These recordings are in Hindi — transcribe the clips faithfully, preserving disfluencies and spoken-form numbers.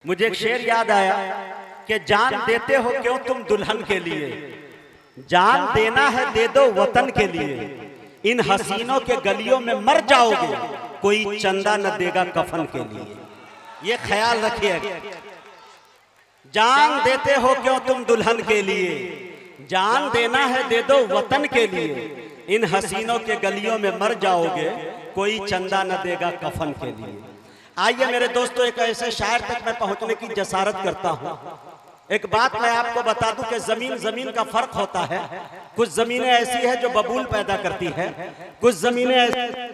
मुझे एक शेर याद आया कि जान देते हो क्यों तुम दुल्हन के लिए, जान देना है दे दो वतन के लिए, इन हसीनों के गलियों में मर जाओगे कोई चंदा न देगा कफन के लिए। ये ख्याल रखिए, जान देते हो क्यों तुम दुल्हन के लिए, जान देना है दे दो वतन के लिए, इन हसीनों के गलियों में मर जाओगे कोई चंदा न देगा कफन के लिए। आइए मेरे दोस्तों, एक ऐसे शायर तक मैं पहुंचने की जसारत करता हूं। एक बात मैं आपको बता दूं कि जमीन जमीन का फर्क होता है। कुछ जमीनें ऐसी है जो बबूल पैदा करती है, कुछ जमीनें ऐसी।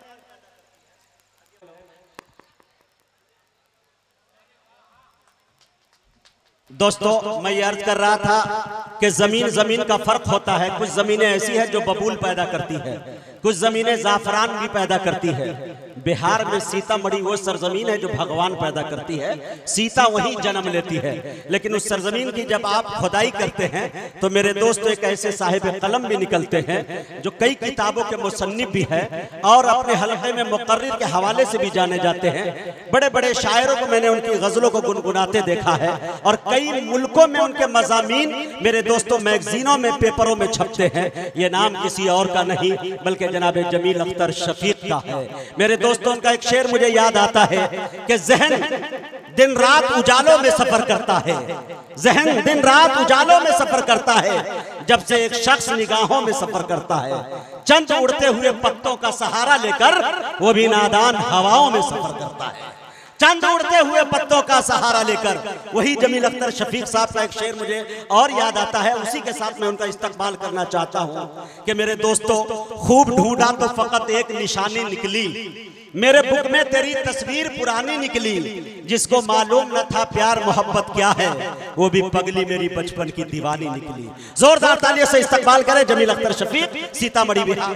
दोस्तों मैं ये अर्ज कर रहा था कि जमीन जमीन का फर्क होता है। कुछ जमीनें ऐसी है जो बबूल पैदा करती है, कुछ जमीनें जाफरान भी पैदा करती है। बिहार में सीतामढ़ी वो सरजमीन है जो भगवान पैदा करती है, सीता वहीं जन्म लेती है। लेकिन उस सरजमीन की जब आप खुदाई करते हैं तो मेरे दोस्त एक ऐसे साहिब कलम भी निकलते हैं जो कई किताबों के मुसन्निफ भी है और अपने हल्के में मुकर्रिर के हवाले से भी जाने जाते हैं। बड़े बड़े शायरों को मैंने उनकी गजलों को गुनगुनाते देखा है और कई मुल्कों में उनके मज़ामीन मेरे दोस्तों मैगजीनों में, पेपरों में छपते हैं। ये नाम किसी और का नहीं बल्कि जनाब जमील अख्तर शफीक का है। मेरे दोस्तों का एक शेर मुझे याद आता है कि जहन दिन रात उजालों में सफर करता है, जहन दिन रात उजालों में सफर करता है, जब से एक शख्स निगाहों में सफर करता है। चंद उड़ते हुए पत्तों का सहारा लेकर वो भी नादान हवाओं में सफर करता है। चंद उड़ते हुए पत्तों का सहारा लेकर, वही जमील अख्तर शफीक साहब का एक शेर मुझे और याद आता है। उसी के साथ मैं उनका इस्तकबाल करना चाहता हूं कि मेरे दोस्तों, खूब ढूंढा तो फकत एक निशानी निकली, मेरे बुक में तेरी तस्वीर पुरानी निकली, जिसको मालूम न था प्यार मोहब्बत क्या है, वो भी पगली मेरी बचपन की दीवानी निकली। जोरदार तालियों से इस्तकबाल करें जमील अख्तर शफीक, सीतामढ़ी बिहार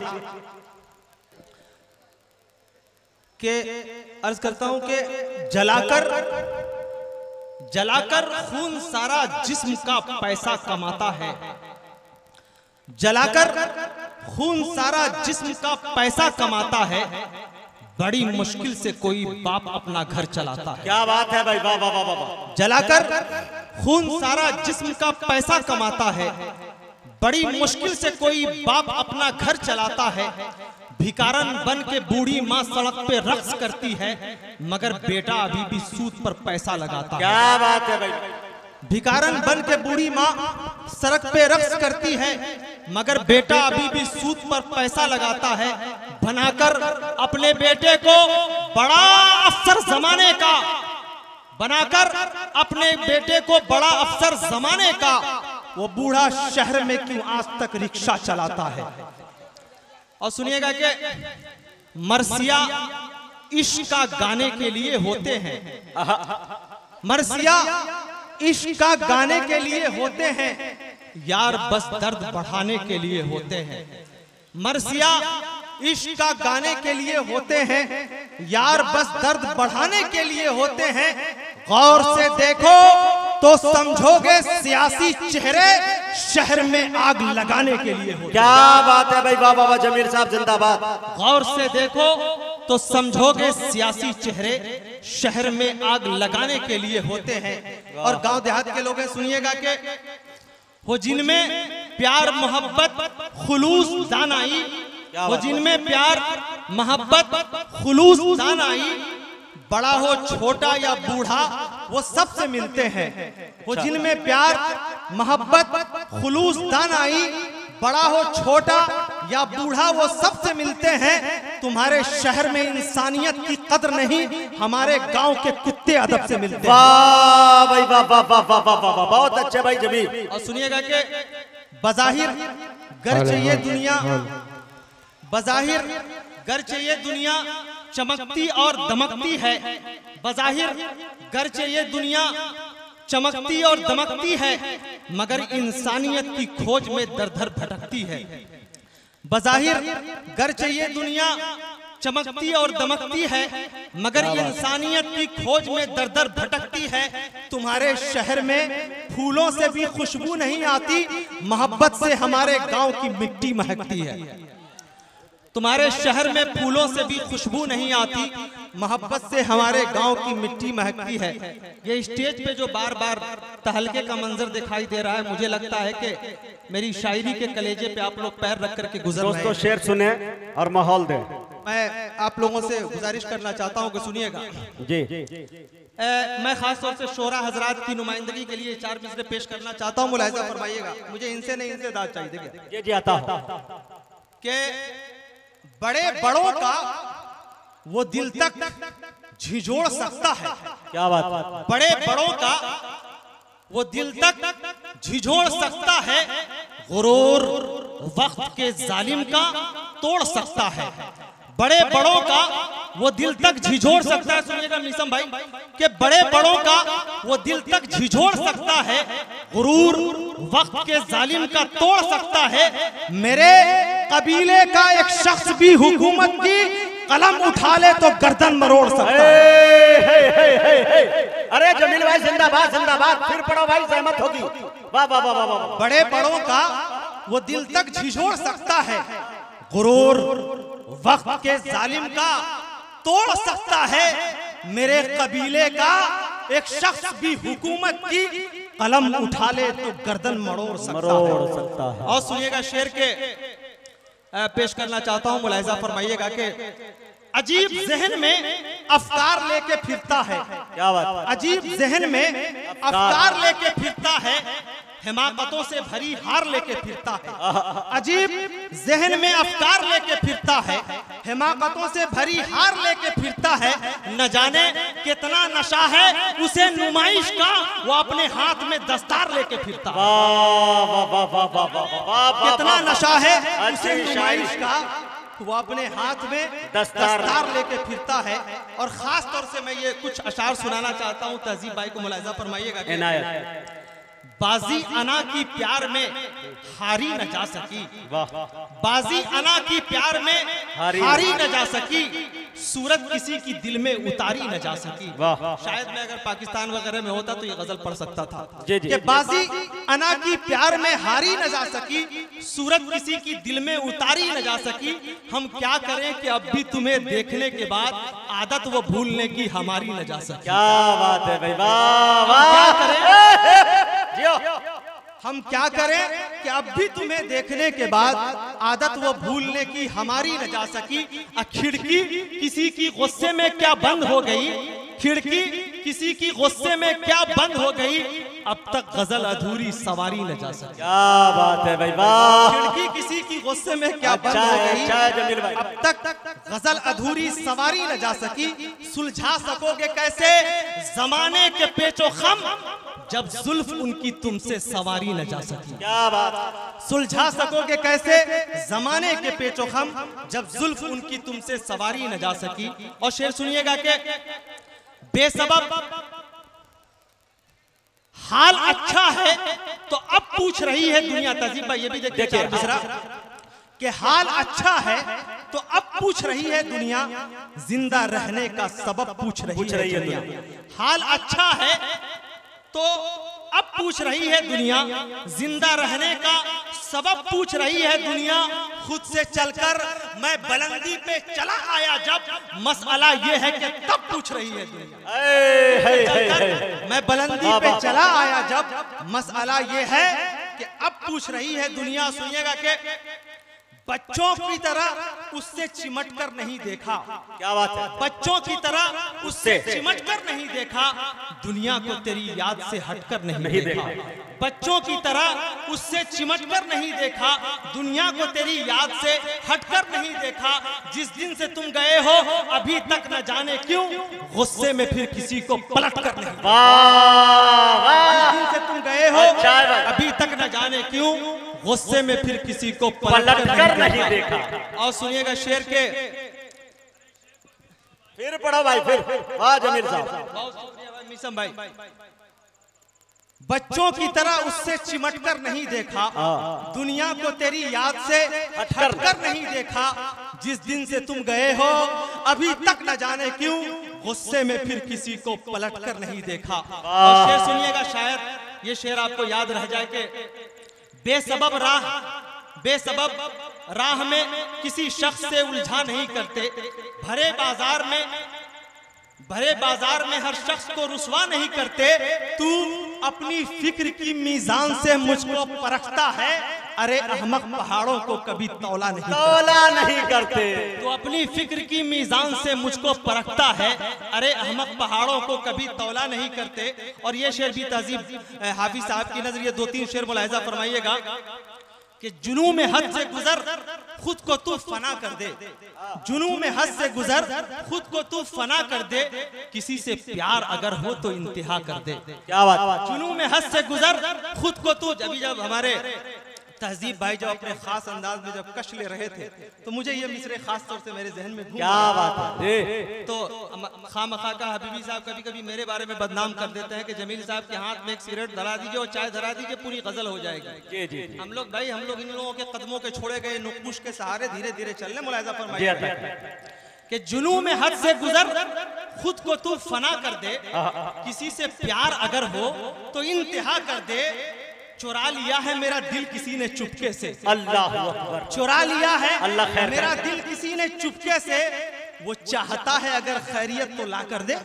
के। अर्ज करता हूं कि जलाकर जलाकर खून सारा जिस्म का पैसा कमाता है, जलाकर खून सारा जिस्म का पैसा कमाता है, बड़ी मुश्किल से कोई बाप अपना घर चलाता है। क्या बात है भाई, वाह वाह वाह वाह। जलाकर खून सारा जिस्म का पैसा कमाता है, बड़ी मुश्किल से कोई बाप अपना घर चलाता है। भिकारन बन के बूढ़ी माँ सड़क पे रक्स करती है, मगर बेटा अभी भी सूद पर पैसा लगाता है। क्या बात है भाई। भिकारन बन के बूढ़ी माँ सड़क पे रक्स करती है, मगर बेटा अभी भी सूद पर पैसा लगाता है। बनाकर अपने बेटे को बड़ा अफसर जमाने का, बनाकर अपने बेटे को बड़ा अफसर जमाने का, वो बूढ़ा शहर में क्यों आज तक रिक्शा चलाता है। और सुनिएगा कि मरसिया इश्क का गाने के लिए होते हैं, मरसिया इश्क का गाने के लिए होते हैं, यार बस दर्द बढ़ाने के लिए होते हैं। मरसिया इश्क का गाने के लिए होते हैं, यार बस दर्द बढ़ाने के लिए होते हैं। गौर से देखो तो समझोगे सियासी चेहरे शहर में आग लगाने के लिए होते। क्या बात है भाई, वाह वाह वाह, जमीर साहब जिंदाबाद। गौर से देखो तो समझोगे सियासी चेहरे शहर में आग लगाने के लिए होते हैं। और गांव देहात के लोग सुनिएगा कि वो जिनमें प्यार मोहब्बत खुलूस दानाई, वो जिनमें प्यार मोहब्बत खुलूस दानाई, बड़ा हो छोटा या बूढ़ा वो सबसे मिलते हैं। वो जिनमें प्यार मोहब्बत खुलूस दानाई, बड़ा हो छोटा या बूढ़ा वो सबसे मिलते हैं। तुम्हारे शहर में इंसानियत की कदर नहीं, हमारे गांव के कुत्ते अदब से मिलते हैं। वाह भाई वाह वाह वाह वाह वाह वाह, बहुत अच्छे भाई जमील। और सुनिएगा कि बज़ाहिर घर चाहिए दुनिया, बज़ाहिर घर चाहिए दुनिया चमकती और दमकती है, बज़ाहिर घर चाहिए दुनिया चमकती और दमकती है, मगर इंसानियत की खोज में दर दर भटकती है। बज़ाहिर घर चाहिए दुनिया चमकती और दमकती है, मगर इंसानियत की खोज में दर दर भटकती है। तुम्हारे शहर में फूलों से भी खुशबू नहीं आती, मोहब्बत से हमारे गांव की मिट्टी महकती है। तुम्हारे शहर में फूलों से भी खुशबू नहीं आती, मोहब्बत से हमारे गांव की मिट्टी महकती है। ये स्टेज पे जो बार बार तहलके का मंजर दिखाई दे रहा है, मुझे लगता है कि मेरी शायरी के कलेजे पे आप लोग पैर रख करके गुजर रहे हैं। दोस्तों शेर सुने और माहौल दें। मैं आप लोगों से गुजारिश करना चाहता हूं कि सुनिएगा जी। ए, मैं खास तौर से शोरा हजरात की नुमाइंदगी के लिए चार मिसरे पेश करना चाहता हूं, मुलाहिजा फरमाइएगा। मुझे इनसे नहीं इनसे दाद चाहिए। देखिए जी जी आता हूं कि बड़े बड़ों का वो दिल तक झिझोड़ सकता है। क्या बात। बड़े बड़ों का वो दिल तक झिझोड़ सकता है, गुरूर वक्त के जालिम का तोड़ सकता है। बड़े बड़ों का वो दिल तक झिझोड़ सकता है। सुनिएगा मीसम भाई कि बड़े बड़ों का वो दिल तक झिझोड़ सकता है, गुरूर वक्त के जालिम का तोड़ सकता है। मेरे कबीले का एक शख्स भी हुकूमत की कलम उठा ले तो गर्दन मरोड़ सकता है। अरे जमील भाई जिंदाबाद जिंदाबाद। फिर पढ़ो भाई, सहमत होगी। वाह वाह वाह वाह। बड़े बड़ों का वो दिल तक झिझोड़ सकता है, गुरूर वक्त के जालिम का तोड़ सकता है। मेरे कबीले का एक शख्स भी हुकूमत की कलम उठा ले तो गर्दन मरोड़ सकता, मरोड़ सकता है। और सुनिएगा शेर के पेश करना चाहता हूं, मुलाहिजा फरमाइएगा कि अजीब जहन में अफकार लेके फिरता है। क्या बात। अजीब जहन में अफकार लेके फिरता है, हिमाकतों से भरी हार लेके फिरता है। अजीब जहन में अफकार लेके फिरता है, हिमाकतों से भरी हार लेके फिरता है। न जाने कितना नशा है उसे नुमाइश का, वो अपने हाथ में दस्तार लेके फिरता है। कितना नशा है उसे नुमाइश का, वो अपने हाथ में दस्तार, दस्तार लेके फिरता है। और खास तौर से मैं ये कुछ अशार सुनाना चाहता हूँ, तहजीब भाई को मुलाहिजा फरमाइएगा। बाजी अना की प्यार में हारी न जा सकी, बाजी अना की प्यार में हारी न जा सकी, सूरत किसी की दिल में उतारी न जा सकी। शायद मैं अगर पाकिस्तान वगैरह में होता तो ये गजल पढ़ सकता था कि बाजी अना की प्यार में हारी न जा सकी, सूरत किसी की दिल में उतारी न जा सकी। हम क्या करें कि अब भी तुम्हें देखने के बाद आदत वो भूलने की हमारी न जा सकी। क्या बात है भाई, वाह वाह। क्या करें हम क्या करें कि अब भी तुम्हें देखने के बाद आदत वो भूलने की हमारी न जा सकी। खिड़की किसी की गुस्से में क्या बंद हो गई, खिड़की किसी की गुस्से में क्या बंद हो गई, अब तक गजल अधूरी सवारी न जा सकी। क्या बात है भाई, वाह। खिड़की किसी की गुस्से में क्या बंद हो गई, अब तक गजल अधूरी सवारी न जा सकी। सुलझा सकोगे कैसे जमाने के पेचो खम, जब जुल्फ उनकी तुमसे सवारी न जा सकी। क्या बात। सुलझा सकोगे कैसे जमाने के पेचो खम, जब जुल्फ उनकी तुमसे सवारी न जा सकी। और शेर सुनिएगा कि बेसबब हाल अच्छा है तो अब पूछ रही है दुनिया। तहजीब भाई ये भी देखिए दूसरा कि हाल अच्छा है तो अब पूछ रही है दुनिया, जिंदा रहने का सबब पूछ रही है दुनिया। हाल अच्छा है तो अब पूछ रही है दुनिया, जिंदा रहने का सबब पूछ रही है दुनिया। खुद से चलकर मैं बुलंदी पे चला आया जब, मसला ये है कि तब पूछ रही है दुनिया। मैं बुलंदी पे चला आया जब, मसला ये है कि अब पूछ रही है दुनिया। सुनिएगा कि बच्चों की तरह उससे चिमट कर नहीं देखा। क्या बात है। बच्चों की तरह उससे चिमट कर नहीं देखा, दुनिया को तेरी याद से हटकर नहीं, नहीं देखा। बच्चों की तरह उससे चिमट कर नहीं देखा, दुनिया को तेरी याद से हटकर नहीं देखा। जिस दिन से तुम गए हो अभी तक न जाने क्यों, गुस्से में फिर किसी को पलट कर नहीं। जिस दिन से तुम गए हो अभी तक न जाने क्यों, गुस्से में फिर किसी को पलट कर नहीं देखा। और सुनिएगा शेर के फिर पढ़ो भाई, फिर वाह जमीर साहब। मिसम भाई, बच्चों की तरह उससे चिमट कर नहीं देखा, दुनिया को तेरी याद से हटकर कर नहीं देखा। जिस दिन से तुम गए हो अभी तक न जाने क्यों, गुस्से में फिर किसी को पलट कर नहीं देखा। और शेर सुनिएगा, शायद ये शेर आपको याद रह जाए कि बेसबब राह बेसबब राह में किसी शख्स से उलझा नहीं करते, भरे बाजार में भरे बाजार में हर शख्स को रुसवा नहीं करते, तू अपनी फिक्र की मीजान से मुझको परखता है, अरे अहमक पहाड़ों को कभी तौला नहीं तौला नहीं करते। तो अपनी फिक्र की मीजान से मुझको परखता है, अरे अहमक पहाड़ों को कभी तौला नहीं करते। और ये शेर भी तहजीब हाफिज साहब की नजर, ये दो तीन शेर मुलाहिजा फरमाइएगा कि जुनू में हद से गुजर खुद को तू फना कर दे, जुनू में हद से गुजर खुद को तू फना कर दे, किसी से प्यार अगर हो तो इंतहा कर दे। क्या बात। जुनू में हद से गुजर खुद को तू, अभी जब हमारे तहजीब भाई जब अपने खास अंदाज में जब कश ले रहे थे तो मुझे ये मिसरे खास तौर से मेरे जहन में घूम क्या बात है। तो खामखा का हबीबी साहब कभी कभी मेरे बारे में बदनाम कर देते हैं कि जमील साहब के हाथ में एक सिगरेट धरा दीजिए और चाय धरा दीजिए, पूरी गजल हो जाएगी। जी जी जी। हम लोग भाई हम लोग इन लोगों के कदमों के छोड़े गए नुक्कुश के सहारे धीरे धीरे चलने मुलाहिजा फरमाइए कि जुनू में हद से गुजर खुद को तू फना कर दे, किसी से प्यार अगर हो तो इंतहा कर दे, चुरा लिया है मेरा दिल किसी ने चुपके से, अल्लाह अकबर, चुरा लिया है अल्लाह खैर मेरा दिल किसी ने चुपके से, वो चाहता है अगर खैरियत तो ला कर दे।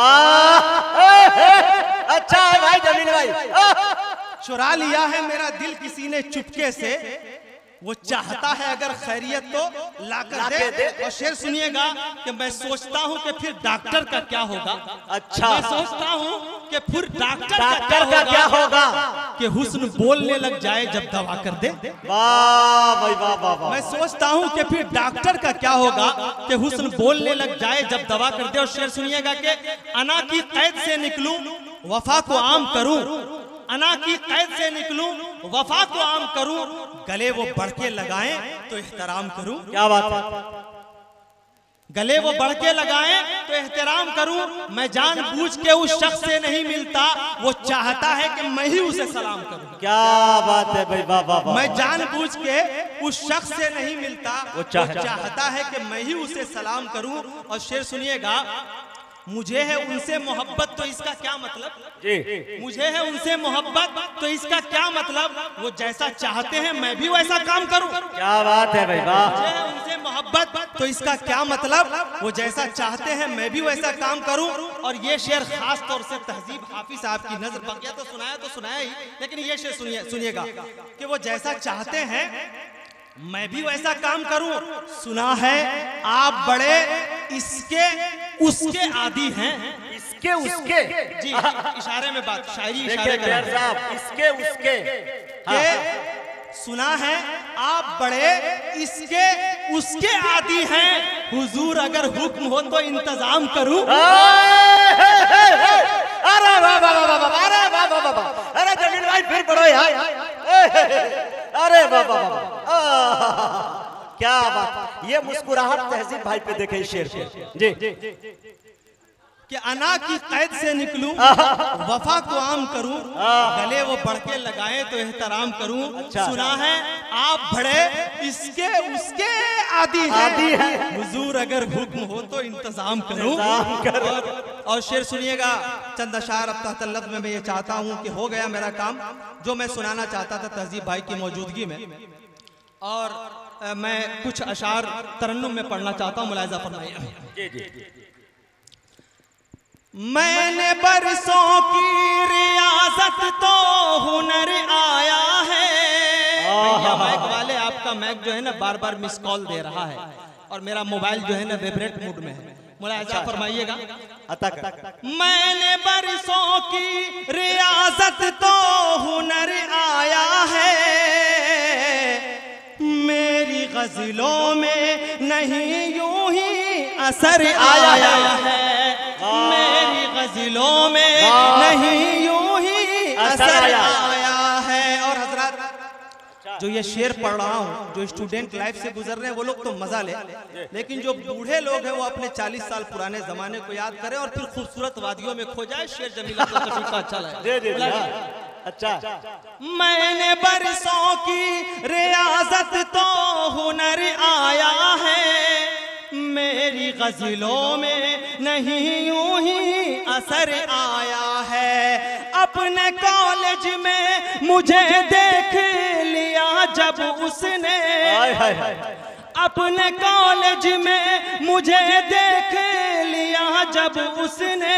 वाह अच्छा है भाई जमील भाई। चुरा लिया है मेरा दिल किसी ने चुपके से, वो चाहता है अगर खैरियत तो ला कर दे, दे। और शेर सुनिएगा कि मैं सोचता हूँ कि फिर डॉक्टर का क्या होगा। अच्छा मैं सोचता हूँ कि फिर डॉक्टर डॉक्टर का क्या होगा कि हुस्न बोलने लग जाए जब दवा कर दे। वाह भाई वाह वाह वाह। मैं सोचता हूँ कि फिर डॉक्टर का क्या होगा कि हुस्न बोलने लग जाए जब दवा कर दे। और शेर सुनिएगा कि अना की कैद से निकलूं वफा को आम करूं, अना की कैद से निकलूं वफा को आम करूं, गले वो बढ़ के लगाएं तो एहतराम करूं। क्या बात है। गले वो बढ़ के लगाएं तो एहतराम करूं, मैं जानबूझ के उस शख्स से नहीं मिलता, वो चाहता है कि मैं ही उसे सलाम करूं। क्या बात है भाई वाह वाह। मैं जानबूझ के उस शख्स से नहीं मिलता, वो चाहता, चाहता है कि मैं ही उसे सलाम करूं। और शेर सुनिएगा, मुझे है उनसे मोहब्बत तो इसका क्या मतलब जी, मुझे है उनसे मोहब्बत तो इसका क्या मतलब, वो जैसा चाहते हैं मैं भी वैसा काम करूं। क्या बात है भाई वाह। मुझे है उनसे मोहब्बत तो इसका क्या मतलब, वो जैसा चाहते हैं मैं भी वैसा काम करूं। और ये शेर खास तौर से तहजीब हाफिज साहब की नजर पर गया, तो सुनाया तो सुनाया ही, लेकिन ये शेर सुनिए सुनिएगा कि वो जैसा चाहते हैं मैं भी वैसा काम करूं। सुना है आप बड़े इसके उसके आदि हैं, इसके उसके जी इशारे में बात, शायरी इशारे देखिए कर साहब, इसके उसके के सुना है आप बड़े इसके उसके आदि हैं, हुजूर अगर हुक्म हो तो इंतजाम करूं। अरे वाह वाह वाह वाह, अरे वाह वाह वाह, अरे जमील भाई फिर पढ़ो यार। अरे वाह वाह वाह, क्या बात। ये मुस्कुराहट तहजीब भाई पे देखे शेर पे जी कि अना की कैद से निकलूं वफा को आम करूं, गले वो बढ़ के लगाए तो एहतराम करूं। अच्छा। सुना है आप बड़े इसके उसके आदि आदि हैं, हैं। हुजूर अगर हुक्म हो तो इंतजाम करूं। इंतजाम करूं। और, और शेर सुनिएगा, चंद अशार अब तहतल्लफ में मैं ये चाहता हूं कि हो गया मेरा काम, जो मैं सुनाना चाहता था तहजीब भाई की मौजूदगी में, और आ, मैं कुछ अशार तरन्नुम में पढ़ना चाहता हूं, मुलाहिजा फरमाइए। जी जी। मैंने बरसों की रियाजत तो हुनर आया है। भैया माइक वाले, आपका माइक जो है ना बार बार मिस कॉल दे रहा है और मेरा मोबाइल जो है ना वाइब्रेट मोड में है, मुलाहिजा फरमाइएगा। मैंने बरसों की रियाजत तो हुनर आया है, मेरी गजलों में नहीं यूं ही असर आया है, मेरी गजलों में नहीं यूं ही असर आया है। और हजरत जो ये शेर पढ़ रहा हूँ, जो स्टूडेंट लाइफ से गुजर रहे हैं वो लोग तो मजा ले, लेकिन जो बूढ़े लोग हैं वो अपने चालीस साल पुराने जमाने को याद करें और फिर खूबसूरत वादियों में खो जाए। शेर जमील का अच्छा लगा। अच्छा, मैंने बरसों की रियाजत तो हुनर आया है, मेरी गजलों में नहीं यूं ही असर आया है। अपने कॉलेज में मुझे देख लिया जब उसने, हाय हाय हाय, अपने कॉलेज में मुझे देख लिया यहाँ जब उसने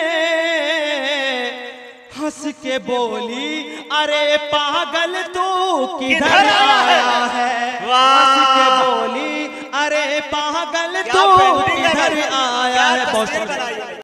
हंस के बोली, अरे पागल तू किधर आया है, हंस के बोली, अरे पागल तू किधर आया है।